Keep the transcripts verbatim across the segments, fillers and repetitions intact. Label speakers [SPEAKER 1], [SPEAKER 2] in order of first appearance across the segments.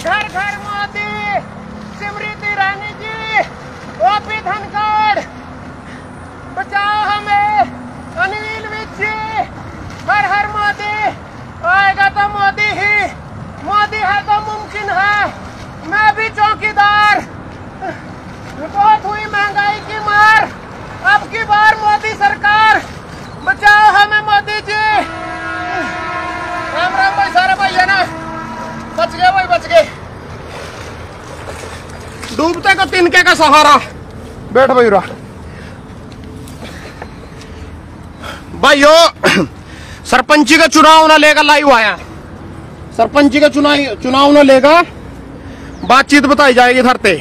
[SPEAKER 1] घर घर मोदी, स्मृति ईरानी जी, ओपी धनखड़, बचाओ हमें, अनिल विज जी, हर हर मोदी, आएगा तो मोदी ही, मोदी है तो मुमकिन है, मैं भी चौकीदार। बहुत हुई महंगाई की मार, अब की बार मोदी सरकार, बचाओ हमें मोदी जी। राम राम भाई, सारे भाई है ना, बच गए भाई, बच गए। डूबते को तिनके का सहारा, बैठ भाई रा भाइयों। सरपंची का चुनाव ना लेगा, लाइव आया सरपंची का चुनाव चुनाव ना लेगा, बातचीत बताई जाएगी धरते।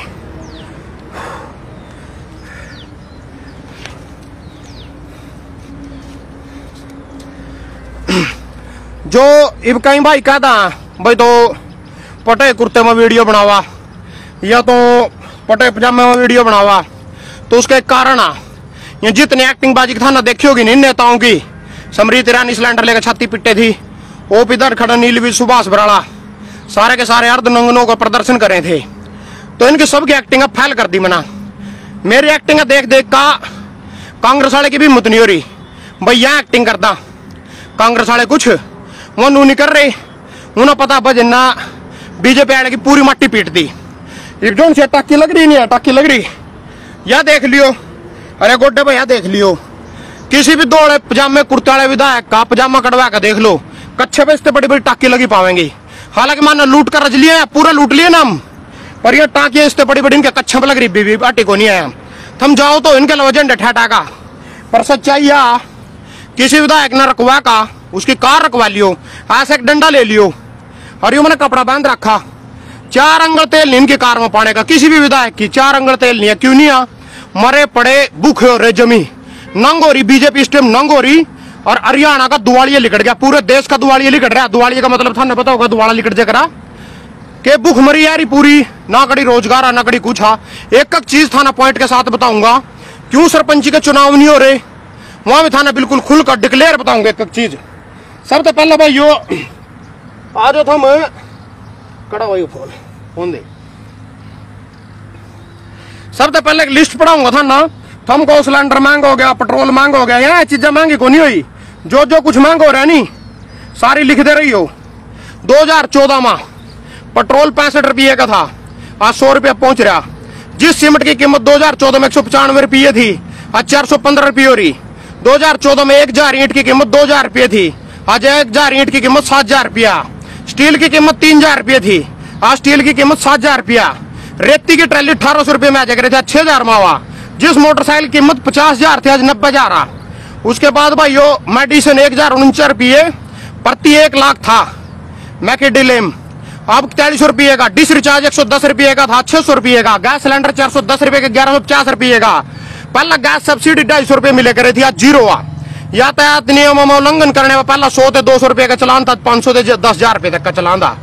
[SPEAKER 1] जो इब कहीं भाई कहता भाई तो पटे कुर्ते में वीडियो बनावा या तो पटे पजामे में वीडियो बनावा, तो उसका एक कारण आ, ये जितने एक्टिंग बाजी था ना देखी होगी इन नेताओं की, स्मृति ईरानी सिलेंडर लेकर छाती पिट्टे थी, ओप इधर खड़ा नीलवीर सुभाष बराड़ा, सारे के सारे अर्धनंगनों का प्रदर्शन करे थे, तो इनकी सबकी एक्टिंग फैल कर दी मना। मेरी एक्टिंग देख देख का कांग्रेस वाले की भी हिम्मत नहीं हो रही भाई यहाँ एक्टिंग करता। कांग्रेस वाले कुछ वो नू नहीं कर रहे, उन्हें पता बजना बीजेपी आने की पूरी मट्टी पीट दी। जोन से टाकी लग रही नहीं है, टाकी लग रही या देख लियो, अरे गोड्डे भैया देख लियो, किसी भी दौड़े पजामे कुर्ते वाले विधायक का पजामा कटवा कर देख लो, कच्छे पे इतने बड़ी बड़ी टाकी लगी पावेंगी। हालांकि मानो लूट कर रज लिया, पूरा लूट लिए ना हम, पर ये टाकी इतने बड़ी बड़ी इनके कच्छे पे लग रही, बीबी बाटी को नहीं आया। थम जाओ तो इनके वजन ठहटा का, पर सच्चाई या किसी विधायक ने रखवा का उसकी कार रखवा लियो, ऐसे एक डंडा ले लियो और यूं मैंने कपड़ा बांध रखा, चार अंगल तेल नहीं इनकी कार में पाने का, किसी भी विधायक की चार अंगल तेल नहीं है। क्यों नहीं है? मरे पड़े भूखे हो रहे जमी, नंग हो रही बीजेपी स्टेम, नंग हो रही, और हरियाणा का दुआलिया लिकट गया, पूरे देश का दुआलिया लिकट रहा। दुआलिया का मतलब था ना पता होगा, दुआला लिकट जाकर के भूख मरी यारी पूरी, ना कड़ी रोजगार ना कड़ी कुछ। एक एक चीज थाना पॉइंट के साथ बताऊंगा, क्यों सरपंची के चुनाव नहीं हो रहे, वहां भी थाना बिल्कुल खुलकर डिक्लेयर बताऊंगा एक एक चीज। सबसे पहले भाई यो आज थम कड़ा भाई फोन फोन दे, सबसे पहले एक लिस्ट पढ़ाऊंगा था ना, थमको सिलेंडर महंगा हो गया, पेट्रोल महंगा हो गया, यहाँ चीजें महंगी को नहीं हुई, जो जो कुछ महंगा हो रहा है नी सारी लिख दे रही हो। दो हजार चौदह में पेट्रोल पैंसठ रुपये का था, आज सौ रुपया पहुंच रहा। जिस सीमेंट की कीमत दो हजार चौदह में एक सौ पचानवे रुपये थी, आज चार सौ पंद्रह रुपये हो रही। दो हजार चौदह में एक हजार ईंट की कीमत दो हजार रुपये थी, आज एक हजार ईंट की कीमत सात हजार रुपया। स्टील की कीमत तीन हजार रुपये थी, आज स्टील की कीमत सात हजार रुपया। रेती की ट्रैली अठारह सौ रुपये में आ जाकर छह हजार में हुआ। जिस मोटरसाइकिल की कीमत पचास हजार थी, आज नब्बे हजार। उसके बाद भाई यो मेडिसिन एक हजार उनचास रुपये प्रति एक लाख था, मैकेडिलेम अब चालीस रुपये का। डिश रिचार्ज एक सौ दस रुपये का था, छह सौ रुपये का। गैस सिलेंडर चार सौ दस रुपये का, ग्यारह सौ पचास रुपये का। पहला गैस सब्सिडी ढाई सौ रुपये मिले करे थी, आज जीरो हुआ। यातायात नियमों में उल्लंघन करने में पहला सौ से दो सौ रुपये का चलान था, पांच सौ से दस हजार रुपये तक का चलान था।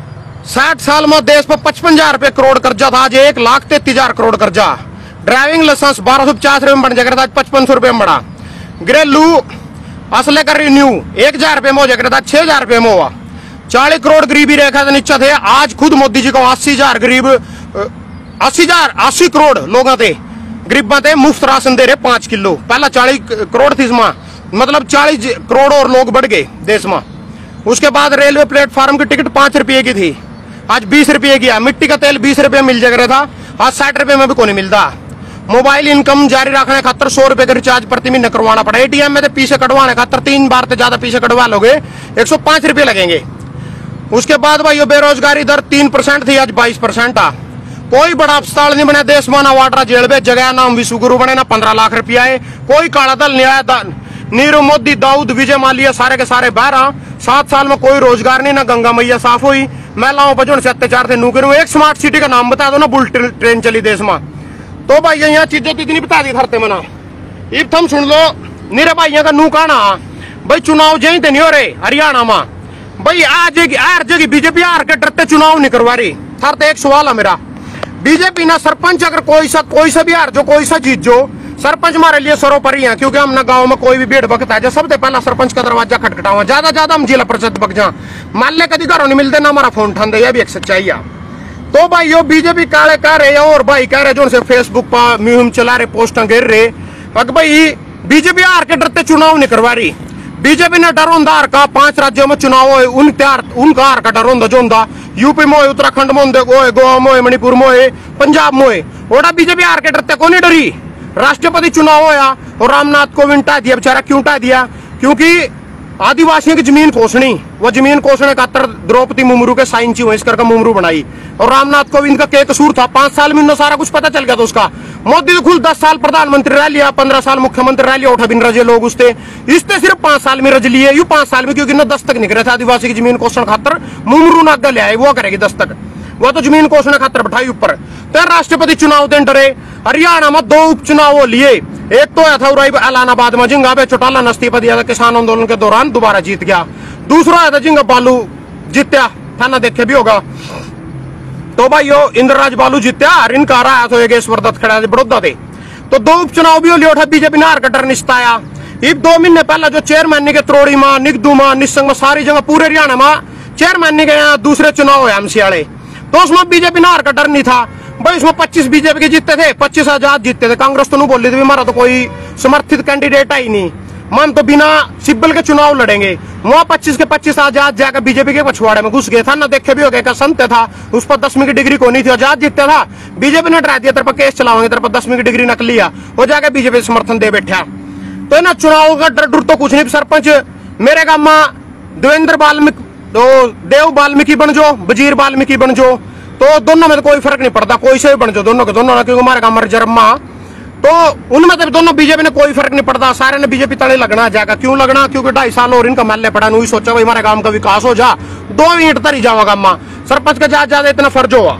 [SPEAKER 1] साठ साल में देश पर पचपन हजार रुपये करोड़ कर्जा था, आज एक लाख तैतीस हजार करोड़ कर्जा। ड्राइविंग लाइसेंस बारह सौ पचास रुपये में बन जाकर था, आज पचपन सौ रुपये में बढ़ा। घरेलू असले का रिन्यू एक हजार रुपये में हो जाकर था, छह हजार रुपये में हुआ। चालीस करोड़ गरीबी रेखा से नीचे थे, आज खुद मोदी जी को अस्सी हजार गरीब अस्सी हजार अस्सी करोड़ लोग थे गरीब थे, मुफ्त राशन दे रहे पांच किलो। पहला चालीस करोड़ थी इसमें, मतलब चालीस करोड़ और लोग बढ़ गए देश में। उसके बाद रेलवे प्लेटफॉर्म की टिकट पांच रुपए की थी, आज बीस रुपये की है। मिट्टी का तेल बीस रुपये मिल जाएगा था, आज साठ रुपये में भी कोई नहीं मिलता। मोबाइल इनकम जारी रखने खातर सौ रुपए का रिचार्ज प्रति महीने करवाना पड़ा। एटीएम में तो पीछे कटवाने खातर तीन बार से ज्यादा पीछे कटवा लोगे एक सौ पांच रुपये लगेंगे। उसके बाद भाई बेरोजगारी दर तीन परसेंट थी, आज बाईस परसेंट था। कोई बड़ा अस्पताल नहीं बना देश में, ना वाड्रा जेल में जगह, नाम विश्वगुरु बने, ना पंद्रह लाख रुपया है। कोई काला दल नहीं आया, नीरव मोदी, दाऊद, विजय माल्या सारे के सारे बाहर। सात साल में कोई रोजगार नहीं, ना गंगा मैया साफ हुई। महिलाओं पर जो से अत्याचार थे नू करूँ। एक स्मार्ट सिटी का नाम बता दो ना, बुलेट ट्रेन चली देश में। तो भाई यहाँ चीजें तो इतनी बता दी धरते मना। इब थम सुन लो मेरे भाइयों का नू कहना भाई चुनाव जहीं नहीं हो रहे हरियाणा में। भाई आज हर जगह बीजेपी हार के डरते चुनाव नहीं करवा रही। सर तो एक सवाल है मेरा, बीजेपी ना सरपंच अगर कोई सा कोई सा भी हार जो कोई सा जीत जो, सरपंच हमारे लिए सरोपरि है। क्योंकि हम ना गांव में कोई भी भीड़ भगता है, सबसे पहला सरपंच का दरवाजा खटखटावा। ज्यादा ज्यादा हम जिला परिषद बग जा, मान ले कभी घरों नहीं मिलते ना हमारा फोन ठंडे, यह भी एक सच्चाई है। तो भाई यो बीजेपी काले कह रहे और भाई कह रहे जो उनसे फेसबुक पर मुहिम चला रहे, पोस्टर गिर रहे। अगर भाई बीजेपी हार के डरते चुनाव नहीं करवा रही। बीजेपी ने डर होंदा हार का, पांच राज्यों में चुनाव हो उन त्यार उनका हार का डर होंदा जो होंदा यूपी में, उत्तराखंड में होंदे, गोवा में, मणिपुर में, पंजाब में। ओड़ा बीजेपी हार के डरते को नहीं डरी। राष्ट्रपति चुनाव होया और रामनाथ कोविंद टा दिया बेचारा। क्यों टा दिया? क्योंकि आदिवासियों की जमीन कोसनी, वो जमीन कोसने खातर द्रौपदी मुर्मू के साइन ची हुए, इस करके मुर्मू बनाई। और रामनाथ कोविंद का क्या कसूर था? पांच साल में सारा कुछ पता चल गया था उसका। मोदी तो खुद दस साल प्रधानमंत्री रह लिया, पंद्रह साल मुख्यमंत्री रह लिया, उठा बिन रजे लोग उसते इसने सिर्फ पांच साल में रज लिए। यू पांच साल में क्योंकि न दस्तक निकले थे आदिवासी की जमीन कोसने खातर, मुर्मू ना गल आए, वो करेगी दस्तक, वो तो जमीन कोसने खातर बैठाई ऊपर। तो राष्ट्रपति चुनाव दिन डरे। हरियाणा में दो उपचुनाव हो लिए, एक तो था उराई एलानाबाद में जिंगा पे चौटाला ने इस्तीफा दिया था किसान आंदोलन के दौरान, दोबारा जीत गया। दूसरा आया था जिंगा बालू जीत्या, थाना देखे भी होगा। तो भाई यो इंद्रराज बालू जीत्या और इनका रहा तो योगेश्वर दत्त खड़ा बड़ौदा थे। तो दो उपचुनाव भी हो लिया उठा, बीजेपी ने हार का डर निश्ताया। इब दो महीने पहला जो चेयरमैन के त्रोड़ी में, निगदू में, निसंग में, सारी जगह पूरे हरियाणा में चेयरमैन के यहाँ दूसरे चुनाव हुए एमसी वाले, तो उसमें बीजेपी ने हार का डर नहीं था। भाई उसमें पच्चीस बीजेपी के जीतते थे, पच्चीस आजाद जीतते थे। कांग्रेस तो नहीं बोल रही थी हमारा तो कोई समर्थित कैंडिडेट है ही नहीं, मन तो बिना सिब्बल के चुनाव लड़ेंगे। वहां पच्चीस के पच्चीस आजाद जाकर बीजेपी के पछवाड़े में घुस गए था ना, देखे भी हो गए। संत था उस पर दसवीं की डिग्री को नहीं थी, आजाद जीतता था। बीजेपी ने डरा दिया तेरे पर केस चलाओगे, तेरे पर दसवीं की डिग्री नकली लिया, वो जाकर बीजेपी समर्थन दे बैठा। तो ना चुनाव का डर डर तो कुछ नहीं। सरपंच मेरे गांव में देवेंद्र वाल्मीकि, तो देव वाल्मीकि बन जो, वजीर वाल्मीकि बन जो, तो दोनों में तो कोई फर्क नहीं पड़ता, कोई से भी बन जो, दोनों के दोनों, क्योंकि हमारे गांव में रिजर्व में, तो उनमें तो दोनों बीजेपी ने कोई फर्क नहीं पड़ता। सारे ने बीजेपी तले लगना जाएगा। क्यों लगना? क्योंकि ढाई साल और इनका महल्ले पड़ा, नहीं सोचा भाई हमारे गांव का विकास हो जा, दो ईंट तरी जावा गांव में, सरपंच का ज्यादा ज्यादा इतना फर्ज हुआ।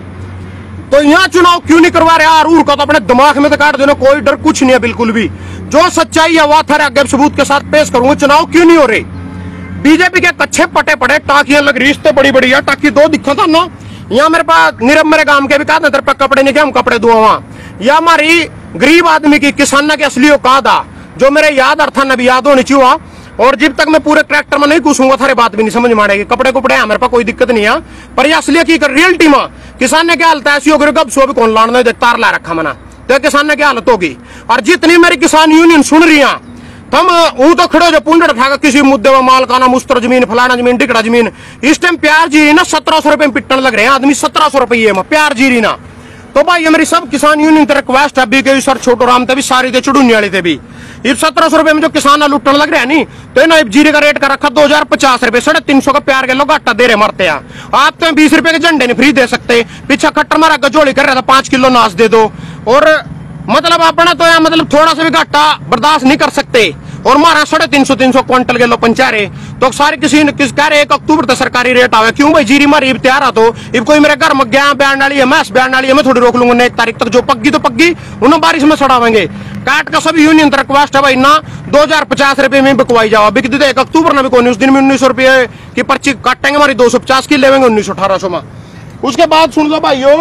[SPEAKER 1] तो यहाँ चुनाव क्यों नहीं करवा रहे? आरूर का तो अपने दिमाग में तो काट देना, कोई डर कुछ नहीं है बिल्कुल भी। जो सच्चाई है वह थारे आगे सबूत के साथ पेश करूंगा। चुनाव क्यों नहीं हो रहे? बीजेपी के कच्चे पटे पड़े, टाकियां लग रही, इतने बड़ी बड़ी है टाकी, दो दिखा था ना। यहाँ मेरे पास नीरव मेरे गांव के भी कहा तेरे पे कपड़े नहीं, हम कपड़े दुआ वहां। या हमारी गरीब आदमी की, किसान के असली औकात था, जो मेरे याद अर्था न भी याद होनी चाहिए। और जब तक मैं पूरे ट्रैक्टर में नहीं घुसूंगा थारे बात भी नहीं समझ में आएगी। कपड़े कुपड़े है मेरे पास, कोई दिक्कत नहीं है, पर यह असली की रियलिटी में किसान ने क्या हालत है ऐसी होगी, गब सो भी कौन लाना तार ला रखा मना, तो किसान ने क्या हालत होगी। और जितनी मेरी किसान यूनियन सुन रही है, तुम वो तो खड़े जो पुंडर था किसी मुद्दे में, मालकाना मुस्तर जमीन, फलाना जमीन, टिकड़ा जमीन, इस टाइम प्यार जी ना सत्रह सौ रुपए में पिटन लग रहे हैं आदमी, सत्रह सौ रुपये में प्यार जी रही ना। तो भाई ये मेरी सब किसान यूनियन की रिक्वेस्ट है भी के सर छोटो राम थे भी, सारी थे चुड़ूनी वाली थे भी, ये सत्रह सौ रुपए में जो किसान लुटन लग रहे हैं नहीं, तो ना जीरे का रेट का रखा दो हजार पचास रुपए, साढ़े तीन सौ का प्यार के लोग आटा दे रहे मरते हैं। आप तो बीस रुपए के झंडे नहीं फ्री दे सकते। पीछा खट्टर मारा गजोड़ी कर रहा था, पांच किलो नाश दे दो, और मतलब अपना तो यार मतलब थोड़ा सा भी घाटा बर्दाश्त नहीं कर सकते। और मारा साढ़े तीन सौ तीन सौ क्विंटल के लो पंचारे, तो सारे किसी ने किस कह रहे एक अक्टूबर तक सरकारी रेट आवे। क्यों भाई जीरी मारी तैयार आ, तो इब कोई मेरे घर में गया बयान वाली है, मैं बयान वाली है, मैं थोड़ी रोक लूंगा एक तारीख तक, जो पग्गी तो पग्गी उन्हें बारिश में सड़ावेंगे। काट का सभी यूनियन रिक्वेस्ट है भाई ना दो हजार पचास रुपए में बिकवाई जाओ, बिक दी एक अक्टूबर ना भी कोई, उस दिन में उन्नीस सौ रुपये की पर्ची काटेंगे हमारी, दो सौ पचास की लेवेंगे उन्नीस सौ अठारह सौ में। उसके बाद सुन लो भाई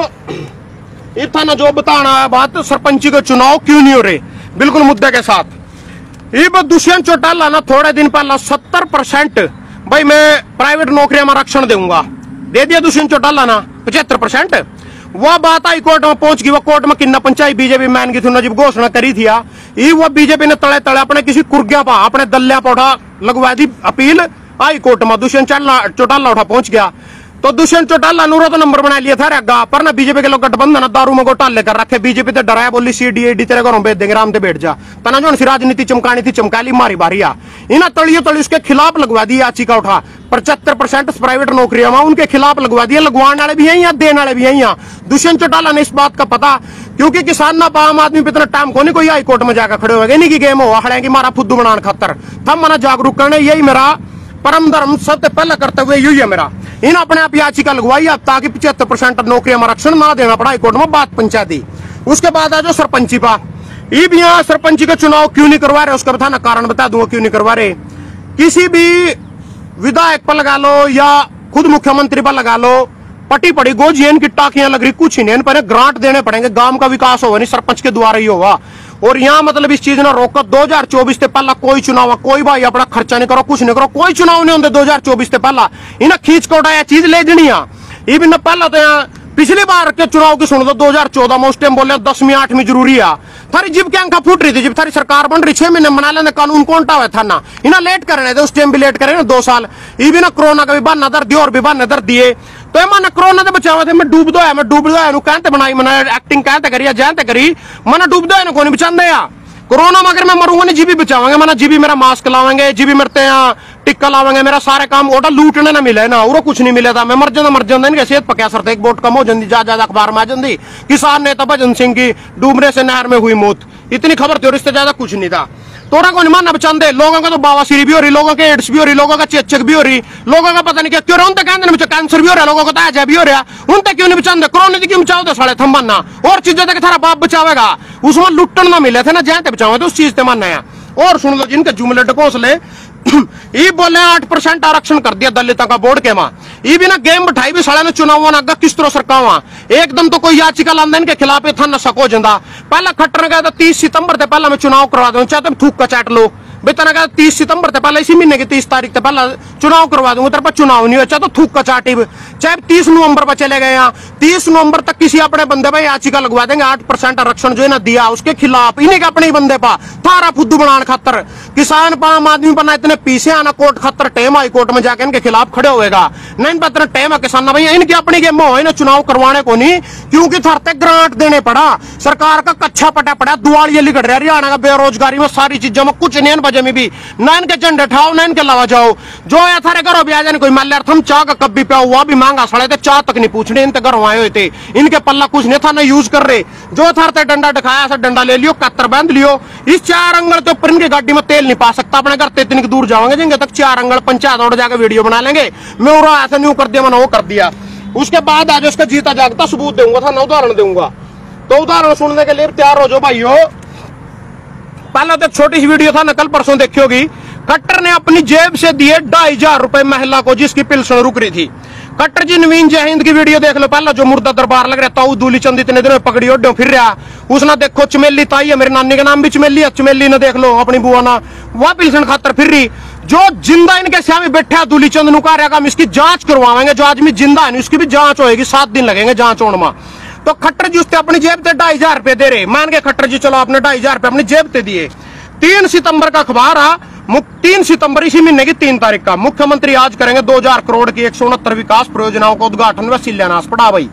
[SPEAKER 1] इतना ना जो बताना है बात, सरपंची के चुनाव क्यों नहीं हो रहे बिल्कुल मुद्दे के साथ। ये दुष्यंत चौटाला ना थोड़े दिन पहला सत्तर परसेंट भाई मैं प्राइवेट नौकरियां में आरक्षण दूंगा, दे दिया दुष्यंत चौटाला ना पचहत्तर परसेंट। वह बात आई कोर्ट में पहुंच गई, वह कोर्ट में किन्ना पंचायत बीजेपी मैन की थी जब घोषणा करी थी, ये वह बीजेपी ने तले तले अपने किसी कुर्गिया पा अपने दल्या पर उठा लगवा दी अपील हाई कोर्ट में, दुष्यंत चौटाला उठा पहुंच गया। तो दुष्यंत चौटाला नूरा तो नंबर बना लिया था रगा, पर ना बीजेपी के लोग गठबंधन दारू में घोटाले कर रखे, बीजेपी तो डराया बोली सीडीएडी तेरे घरों भेज देंगे, राम से बैठ जा, तना जो राजनीति चमकानी थी चमकाली मारी बारिया इन तड़ियों तड़ी उसके खिलाफ लगवा दी याचिका उठा। पचहत्तर परसेंट प्राइवेट नौकरियां में उनके खिलाफ लगवा दिया, लगवाने वाले भी यही है, देने वाले भी यही है। दुष्यंत चौटाला ने इस बात का पता, क्योंकि किसान ना आम आदमी पे इतना टाइम को नहीं कोई हाई कोर्ट में जाकर खड़े हो गए, नहीं की गेम हुआ खड़े मारा फुद्दू बनाने खातर, थम मना जागरूक करने, यही मेरा परम धर्म सबसे पहला करते हुए यही है मेरा। इन अपने आप याचिका लगवाई अब ताकि पचहत्तर परसेंट नौकरियां में आरक्षण ना देना पड़ा, हाईकोर्ट में बात पंचायती। उसके बाद आ जाओ सरपंची पा, ये भी यहाँ सरपंची का चुनाव क्यों नहीं करवा रहे उसका बताना कारण बता दूंगा क्यों नहीं करवा रहे। किसी भी विधायक पर लगा लो या खुद मुख्यमंत्री पर लगा लो, पटी पड़ी गोजियन की टाकियां लग रही, कुछ ही नहीं, इन पर ग्रांट देने पड़ेंगे, गांव का विकास होगा नहीं सरपंच के द्वारा ही होगा। और यहाँ मतलब इस चीज ने रोका, दो हजार चौबीस से पहला कोई चुनाव, कोई भाई अपना खर्चा नहीं करो, कुछ नहीं करो, कोई चुनाव नहीं होंगे दो हजार चौबीस से पहला, इन्हें खींच के उठाया चीज ले जनी। ये भी न पहला तो यहाँ पिछली बार के चुनाव की सुन लो, दो हजार चौदह में उस टाइम बोले दसवीं आठवीं जरूरी है। थारी जीप क्या अंका फूट रही थी, जब थारी सरकार बन रही, छह महीने बना लेने कानून कौन टा हुआ था ना, इन्हें लेट कर रहे थे, उस टाइम भी लेट करे ना दो साल। ये भी ना कोरोना का भी बहाना दर दिए और भी बहाने दर दिए। तो मैंने कोरोना से बचावा थे, मैं डूब दो है, मैं डूब दो है, कहते बनाई मैंने एक्टिंग कहते करी जानते करी, मैंने डूब दो है, कौन बचा दे कोरोना में। अगर मैं मरूंगा नहीं, जीबी बचावांगे, मैंने जीबी मेरा मास्क लावेंगे, जीबी मरते हैं टिक्का लावेंगे, मेरा सारे काम ओटा लूटने ना मिले ना, और कुछ नहीं मिले था, मैं मर जाता मर जाता। इनके सेहत पर क्या असर था, एक वोट कम हो जाती, ज्यादा ज्यादा अखबार में आ जाती। किसान नेता भजन सिंह की डूबने से नहर में हुई मौत, इतनी खबर थी और इससे ज्यादा कुछ नहीं था। तोड़ा को नहीं मानना बचाते, लोगों का तो बावासीरी भी हो रही, लोगों के एड्स भी हो रही, लोगों का चेचक भी हो रही, लोगों का पता नहीं क्या क्यों रहा, उनका कहते कैंसर भी हो रहा है, लोगों को ताजा भी हो रहा, उनका क्यों नहीं बचाते, कोरोना क्यों बचाओ तो साढ़े थम मानना, और चीजें तक थारा बाप बचावेगा, उसमें लुट्टन ना मिले थे ना, जहाँ बचावे तो उस चीज से मानना है। और सुन लो जिनके जुमले ढकोसले ये बोले आठ परसेंट आरक्षण कर दिया दलितों का बोर्ड के वहां, ये भी ना गेम बिठाई भी साले ने चुनाव आगे किस तरह सरकार एकदम तो कोई याचिका लांदन के खिलाफ था न सको जंदा। पहला खट्टर ने कहा तीस सितंबर से पहला मैं चुनाव करवा दूं, चाहे तुम थूक का चाट लो, बेतना कहा तीस सितंबर से पहले, इसी महीने की तीस तारीख से पहला चुनाव करवा दूंगा, तेरे पर चुनाव नहीं हो, चाहे तो थूक का चाटी, चाहे तीस नवंबर पर चले गए यहाँ, तीस नवंबर तक किसी अपने बंदे पर याचिका लगवा देंगे, आठ परसेंट आरक्षण जो है ना दिया उसके खिलाफ, इन्हीं के अपने ही बंदे पा थारा फुद्दू बनाने खातर, किसान पर आम आदमी पर इतने पीछे आना, कोर्ट खातर टेम हाई कोर्ट में जाके इनके खिलाफ खड़े होएगा, नहीं पता टेम है किसान भाई, इनकी अपनी गेम हो, इन्हें चुनाव करवाने को नहीं, क्योंकि थरते ग्रांट देने पड़ा, सरकार का कच्चा पटा पड़ा, दुआलिया लिखड़ रहा, हरियाणा का बेरोजगारी में सारी चीजों में कुछ नहीं बजे में भी, ना इनके झंडे ठाओ ना इनके लावा जाओ, जो है थारे घरों भी आ जाने कोई मान हम चाह का कब भी पे हुआ भी मांगा सड़े थे, चाह तक नहीं पूछने, इनके घरों आए हुए थे, इनके पल्ला कुछ नहीं था ना यूज कर रहे, जो थारते डंडा दिखाया ऐसा डंडा ले लियो, कत्तर बांध लियो, इस चार अंगल के ऊपर इनकी गाड़ी में तेल नहीं पा सकता, अपने घर इतनी दूर जाओगे जिनके तक चार अंगल पंचायत और जाकर वीडियो बना लेंगे, मैं और ऐसा नहीं कर दिया मैंने वो कर दिया, उसके बाद आज उसका जीता जागता सबूत दूंगा था ना उदाहरण दूंगा। तो उदाहरण सुनने के लिए तैयार हो जाओ भाइयों। पहला तो छोटी सी वीडियो था ना, कल परसों देखी होगी, खट्टर ने अपनी जेब से दिए ढाई हजार रुपए महिला को जिसकी पिल्सन रुक रही थी। खट्टर जी नवीन जय हिंद की वीडियो देख लो, पहला जो मुर्दा दरबार लग रहा था दूली चंद इतने दिन में पकड़ी ओड्यो फिर रहा, उसने देखो चमेली ताई है, मेरी नानी का नाम भी चमेली है, चमेली ने देख लो अपनी बुआ ना वह पिल्सन खातर फिर रही, जो जिंदा इनके सामने बैठा दूली चंद नु कार्य हम इसकी जांच करवाएंगे, जो आदमी जिंदा है उसकी भी जांच होगी, सात दिन लगेंगे जांच होने में। तो खट्टर जी उससे अपनी जेब से ढाई हजार रुपए दे रहे, मान के खट्टर जी चलो आपने ढाई हजार रुपए अपनी जेब से दिए। तीन सितंबर का अखबार आ, तीन सितंबर इसी महीने की तीन तारीख का, मुख्यमंत्री आज करेंगे दो हजार करोड़ की एक सौ उनहत्तर विकास परियोजनाओं का उद्घाटन व शिलान्यास। पड़ा भाई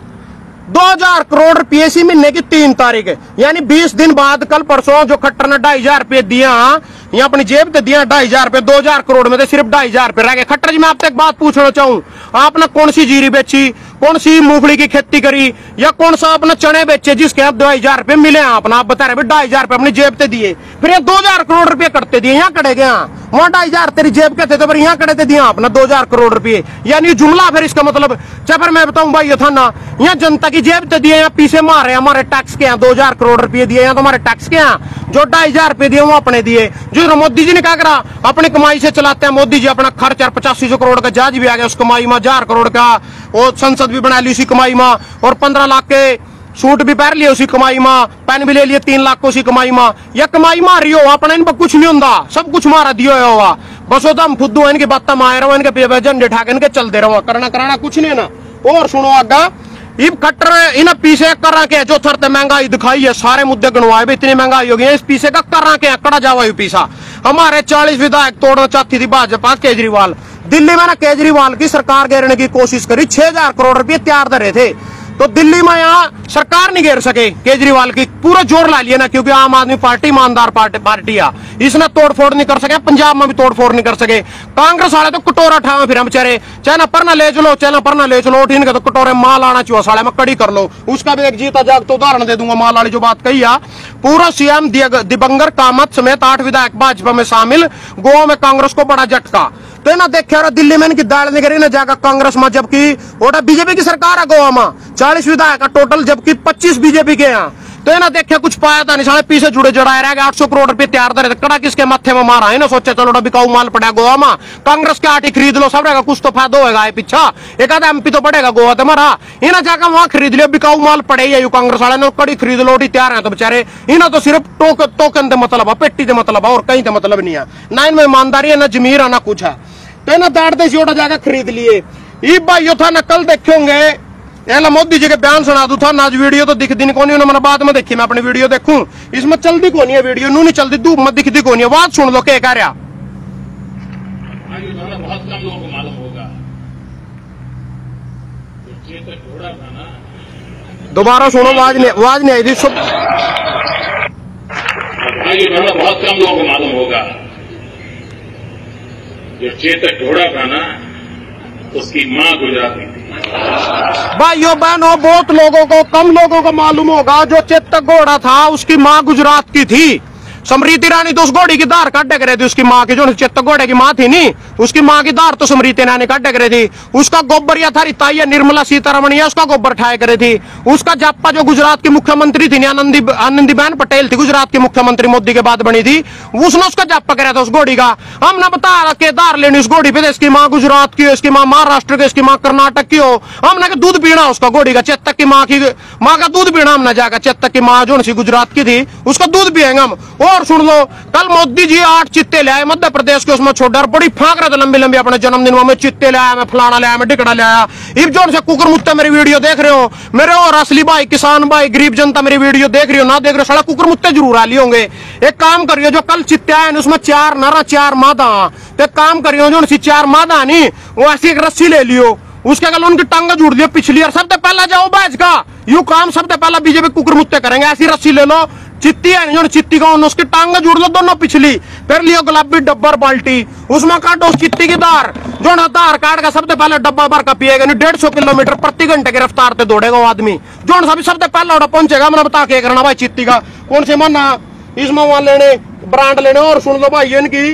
[SPEAKER 1] दो हजार करोड़ रुपये इसी महीने की तीन तारीख है, यानी बीस दिन बाद कल परसों जो खट्टर ने ढाई हजार रुपये दिया, यहाँ अपनी जेब से दिया ढाई हजार रुपये, दो हजार करोड़ में से सिर्फ ढाई हजार रुपये रह गए। खट्टर जी मैं आपसे एक बात पूछना चाहूँ, आपने कौन सी जीरी बेची, कौन सी मूंगफली की खेती करी, या कौन सा अपने चने बेचे जिसके आप दो हजार रुपये मिले आपने, आप बता रहे ढाई हजार रुपये अपनी जेब से दिए, फिर ये दो हजार करोड़ रुपये करते दिए, यहाँ कड़े गए वहां ढाई हजार तेरी जेब के थे तो फिर यहाँ कड़े थे दिया आपने दो हजार करोड़ रुपये, यानी जुमला फिर इसका मतलब चपर मैं बताऊं भाई ये था ना, यहाँ जनता की जेब से दिए, यहाँ पीछे मारे हमारे टैक्स के यहाँ दो हजार करोड़ रुपये दिए, यहाँ तो हमारे टैक्स के यहाँ जो ढाई हजार रुपये दिए वो अपने दिए, जो मोदी जी ने क्या करा अपनी कमाई से चलाते हैं, मोदी जी अपना खर्च पचासी सौ करोड़ का जहाज भी आ गया उस कमाई में, हजार करोड़ का वो संसद भी बना ली उसी कमाई में, और पंद्रह लाख के सूट भी पहन लिए उसी कमाई में, पेन भी ले लिए तीन लाख को उसी कमाई में, या कमाई मारी हो अपने इन पर कुछ नहीं होता, सब कुछ मारा दियो होगा, बस होता हम खुद इनकी बातें मार रहे हो, इनके झंडे ठाके इनके चलते रहो, करना कराना कुछ नहीं है ना। और सुनो आगा इब खट्टर इन पीछे कर के जो थरते महंगाई दिखाई है, सारे मुद्दे गणवाए भी इतनी महंगाई हो गई है, इस पीछे का कर के कड़ा जावा पीछा हमारे चालीस विधायक तोड़ना चाहती थी भाजपा केजरीवाल, दिल्ली में ना केजरीवाल की सरकार घेरने की कोशिश करी, छह हजार करोड़ रुपए तैयार धरे थे, तो दिल्ली में यहाँ सरकार नहीं घेर सके केजरीवाल की, पूरा जोर ला लिया ना, क्योंकि आम आदमी पार्टी ईमानदार पार्टी पार्टी है, इसने तोड़फोड़ नहीं कर सके, पंजाब में भी तोड़फोड़ नहीं कर सके, कांग्रेस वाले तो कटोरा ठावे फिर हम बेचारे, चाहे ना पर ना ले चलो चाहे ना पर ना ले चलो, इनके तो कटोरे माल आना चाहिए साले में कड़ी कर लो, उसका भी एक जीता जाग तो उदाहरण दे दूंगा, माल वाली जो बात कही है, पूरा सीएम दिवंगर कामत समेत आठ विधायक भाजपा में शामिल, गोवा में कांग्रेस को बड़ा झटका, तो ना देखे रहा दिल्ली में इनकी दाल नहीं करी ना जाकर कांग्रेस में, जबकि वोटा बीजेपी की सरकार है गोवा में, चालीस विधायक का टोटल जबकि पच्चीस बीजेपी के यहाँ, तो ना देखे कुछ पाया था नहीं, पीछे जुड़े जड़ाए रह गए, आठ सौ करोड़ रुपए तैयार धरे, कड़ा किसके माथे में मारा है ना, सोचे चलो बिकाऊ माल पड़ा गोवा में, कांग्रेस के आटी खरीद लो सब रहेगा, कुछ तो फायदा होगा पीछा, एक आधा एमपी तो पड़ेगा गोवा तो मारा, इन्हें जाकर वहां खरीद लियो, बिकाऊ माल पड़े ही कांग्रेस वाले ने, कड़ी खरीद लो तैयार है, तो बेचारे इन्हें तो सिर्फ टोकन से मतलब है, पेटी से मतलब है, और कहीं से मतलब नहीं है, ना इनमें ईमानदारी है ना जमीर है ना कुछ है, तो ना दाड़ते सी जाकर खरीद लिए। ये भाइयों था ना कल देखेंगे एला मोदी जी के बयान सुना दू था ना, आज वीडियो तो दिखती नहीं कोनी, मैंने बाद में देखी, मैं अपनी वीडियो देखूं, इसमें चलती कोनी है वीडियो, नू नहीं चलती, धूप में दिखती कोनी है। बात सुन लो क्या कह रहा।
[SPEAKER 2] बहुत कम लोगों को मालूम होगा, घोड़ा था ना।
[SPEAKER 1] दोबारा सुनो, आवाज नहीं आवाज नहीं आई थी। सब
[SPEAKER 2] बहुत कम लोगों को मालूम होगा, जो चेतक घोड़ा था ना, उसकी मां गुजराती थी।
[SPEAKER 1] भाइयों बहनों, बहुत लोगों को, कम लोगों को मालूम होगा, जो चेतक घोड़ा था उसकी मां गुजरात की थी। समृति रानी तो उस घोड़ी की धार काट रही थी, उसकी माँ की, जो चेतक घोड़े की माँ थी नी, उसकी माँ की धार तो समृति रानी काट रही थी। उसका गोबर या था ताई निर्मला सीतारमण, उसका गोबर ठाया करे थी। उसका जाप्पा जो गुजरात की मुख्यमंत्री थी, आनंदी आनंदीबेन पटेल थी, गुजरात की मुख्यमंत्री मोदी के बाद बनी थी, उसने उसका जाप्पा कराया था उस घोड़ी का। हमने बता के धार लेनी उस घोड़ी पे, इसकी माँ गुजरात की हो, इसकी माँ महाराष्ट्र की, इसकी माँ कर्नाटक की हो। हमने दूध पीना उसका घोड़ी का, चेतक की माँ की माँ का दूध पीना हमने जाकर, चेतक की माँ जो गुजरात की थी उसका दूध पिएंगे हम। और सुन लो, कल मोदी जी आठ चित्ते ले आए मध्य प्रदेश के, उसमें छोड़ बड़ी फांक रहे थे लंबी लंबी अपने जन्मदिन में, चित्ते ले आया, मैं फलाना ले आया, मैं टिकड़ा ले आया। इब जोर से कुकर मुत्ते मेरी वीडियो देख रहे हो, मेरे और असली भाई, किसान भाई, गरीब जनता मेरी वीडियो देख रही हो ना देख रहे हो, साला कुकर मुत्ते जरूर आ लिए होंगे। एक काम करियो, जो कल चित्ते आए उसमें चार नरा चार मादा, एक काम करियो, जो चार मादा नहीं वो ऐसी एक रस्सी ले लियो, उसके अगर उनकी टांग जुड़ दियो पिछली, और सबसे पहला जाओ बैच का यू काम सबसे पहला बीजेपी कुकर मुत्ते करेंगे। ऐसी रस्सी ले लो, चित्ती है जो चित्ती का उसकी टांग जोड़ लो दोनों पिछली, फिर लियो गुलाबी डब्बर बाल्टी, उसमें काटो उस चित्ती की धार, जो ना धार काट का सबसे पहले डब्बा भर का पिएगा, नहीं डेढ़ सौ किलोमीटर प्रति घंटे की रफ्तार से दौड़ेगा वो आदमी, जो सभी सबसे पहला उड़ा पहुंचेगा। मैंने बता के करना भाई, चित्ती का कौन से माना इसमें वहां लेने ब्रांड लेने। और सुन लो भाई, इनकी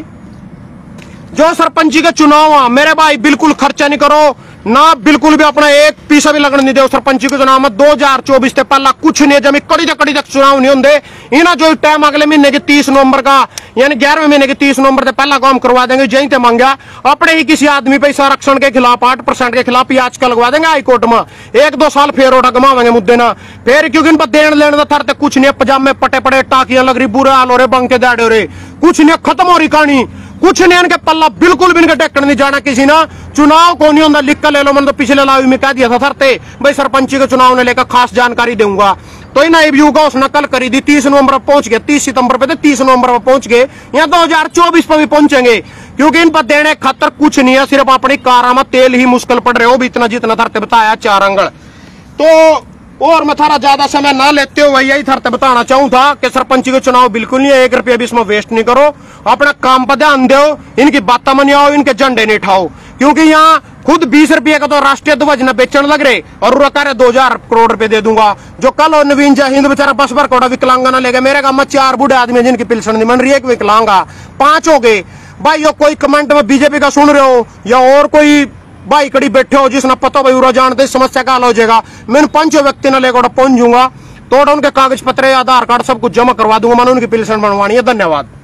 [SPEAKER 1] जो सरपंची के चुनाव आ मेरे भाई, बिल्कुल खर्चा नहीं करो ना, बिल्कुल भी अपना एक पैसा भी लगने नहीं दे सरपंची के चुनाव में। दो हजार चौबीस से पहला कुछ नहीं, जब कड़ी तक कड़ी तक चुनाव नहीं होंगे इना, जो टाइम अगले महीने की तीस नवंबर का यानी ग्यारहवें महीने की तीस नवंबर से पहला काम करवा देंगे। जहीं से मांगा अपने ही किसी आदमी पे संरक्षण के खिलाफ आठ परसेंट के खिलाफ याच का लगवा देंगे हाईकोर्ट में, एक दो साल फिर ओटा गमावेंगे मुद्दे ना फिर, क्योंकि इन पर देन लेने थरते कुछ नहीं, पजामे पटे पड़े, टाकियां लग रही, बुरे हाल हो रहे, बंके दाड़े हो रहे, कुछ नहीं, खत्म हो रही कहानी, कुछ नहीं, इनके पल्ला बिल्कुल भी इनके टेकन नहीं जाना किसी ना। चुनाव को नहीं होता, लिख कर ले लो, मैंने तो पिछले लाइव में कह दिया था थरते भाई सरपंची के चुनाव ने लेकर खास जानकारी दूंगा, तो इन व्यू का उसने कल करी थी, तीस नवंबर पहुंच गए, तीस सितंबर पे थे, तीस नवंबर में पहुंच गए, यहाँ दो हजार चौबीस पे भी पहुंचेंगे, क्योंकि इन पर देने खतर कुछ नहीं है, सिर्फ अपनी कारा में तेल ही मुश्किल पड़ रहे हो भी, इतना जितना थरते बताया चार अंगल। तो और मैं थारा ज्यादा समय ना लेते हो, यही थरते बताना चाहूँ था कि सरपंची के चुनाव बिल्कुल नहीं है, एक रुपया भी इसमें वेस्ट नहीं करो, अपना काम पर ध्यान दो, इनकी बातें मनियाओ, इनके झंडे नहीं उठाओ, क्योंकि यहाँ खुद बीस रुपये का तो राष्ट्रीय ध्वज न बेचने लग रहे, और उरा दो हजार करोड़ रुपए दे दूंगा। जो कल और नवीन जय हिंद बेचारा बस भर कोड़ा विकलांगा न ले गए, मेरे गांव में चार बूढ़े आदमी जिनकी पिलसन नहीं बन रही, एक विकलांगा, पांच हो गए। भाई यो कोई कमेंट में बीजेपी का सुन रहे हो या और कोई भाई कड़ी बैठे हो जिसने पता भाई उरा जानते समस्या का हल हो जाएगा, मैं पांचों व्यक्ति न लेकर पहुंच जाऊंगा, तो उनके कागज पत्र आधार कार्ड सब कुछ जमा करवा दूंगा, मैंने उनकी पिलसन बनवानी है। धन्यवाद।